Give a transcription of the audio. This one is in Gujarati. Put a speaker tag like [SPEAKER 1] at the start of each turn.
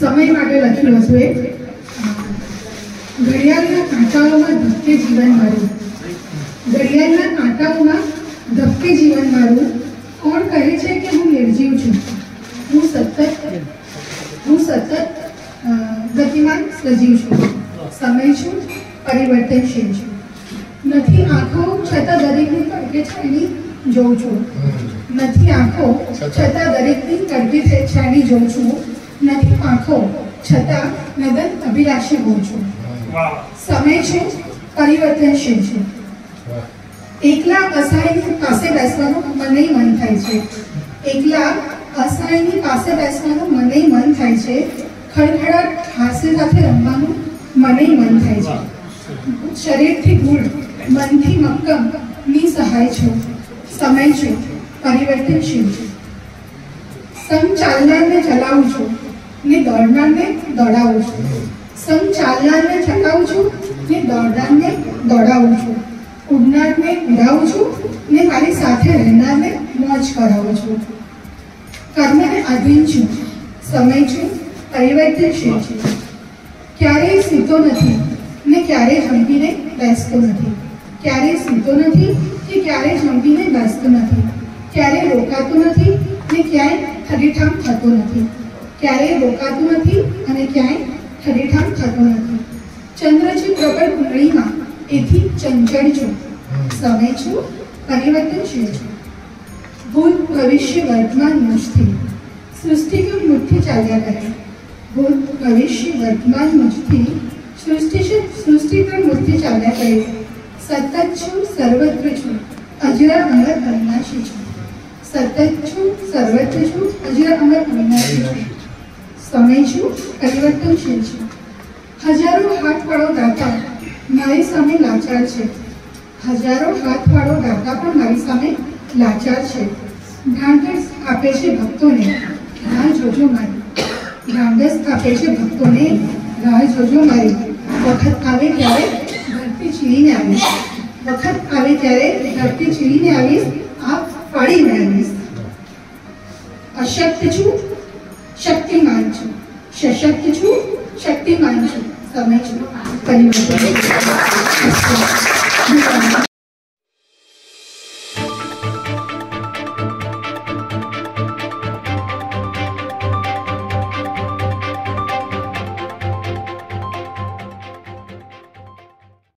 [SPEAKER 1] સમય માટે લખ્યું હતું એક ઘડિયાળના કાંટાઓમાં ધબકે જીવન મારું, ઘડિયાળના કાંટાઓમાં ધબકે જીવન મારું. કોણ કહે છે કે હું નિર્જીવ છું? હું સતત ગતિમાન સજીવ છું. સમય છું, પરિવર્તનશીલ છું. નથી આંખો છતાં દરેકની તડકે છાની જોઉં છું. નથી આંખો છતાં દરેકની તડકે છાની જોઉં છું. નથી આંખો છતાં નગન અભિલાષી હોઉં છું. સમય છું, પરિવર્તનશીલ છું. એકલા અસહાયની પાસે બેસવાનું મને મન થાય છે. એકલા અસહાયની પાસે બેસવાનું મને મન થાય છે. ખડખડાટ હાસ્ય સાથે રમવાનું મને મન થાય છે. શરીરથી ગૂઢ, મનથી મક્કમ, નિસહાય છું. સમય છું, પરિવર્તનશીલ છું. સંગ ચાલનારને ચલાવું છું ને દોડનારને દોડાવું છું. સંગ ચાલનારને ચલાવું છું ને દોડનારને દોડાવું છું. ઉડનારને ઉડાવું છું ને મારી સાથે રહેનારને મોજ કરાવું છું. કર્મને આધીન છું. સમય છું, પરિવર્તનશીલ છું. ક્યારેય સૂતો નથી ને ક્યારેય જંપીને બેસતો નથી. ક્યારેય સૂતો નથી કે ક્યારેય જંપીને બેસતો નથી. ક્યારેય રોકાતું નથી ને ક્યાંય ઠરીઠામ થતો નથી. ક્યારેય રોકાતું નથી અને ક્યાંય ઠરીઠામ થતો નથી. ચંદ્ર છે પ્રબળ કુંડળીમાં, એથી ચંચળ છું. સમય છું, પરિવર્તનશીલ છું. ભૂત ભવિષ્ય વર્તમાન મુજથી સૃષ્ટિ કેમ મુઠ્ઠી ચાલ્યા કરે. ભૂત ભવિષ્ય વર્તમાન મુજથી સૃષ્ટિ પર મુઠ્ઠી ચાલ્યા કરે. સતત છું, સર્વત્ર છું, અજરા અમર અવિનાશી છું. સતત છું, સર્વત્ર છું, અજરા અમર અવિનાશી છું. સમય છું, પરિવર્તનશીલ છું. હજારો હાથવાળો દાતા મારી સામે લાચાર છે. હજારો હાથવાળો દાતા પણ મારી સામે લાચાર છે. ઢાંઢસ આપે છે ભક્તોને, રાહ જોજો મારી. ઢાંઢસ આપે છે ભક્તોને, રાહ જોજો મારી. વખત આવે ત્યારે ધરતી ચીરીને આવીશ. વખત આવે ત્યારે ધરતી ચીરીને આવીશ. આપ ફાડી મેળવીશ. અશક્ત છું, શક્તિમાન છું. સશક્ત છું, શક્તિમાન છું. સમય છું, પરિવર્તન.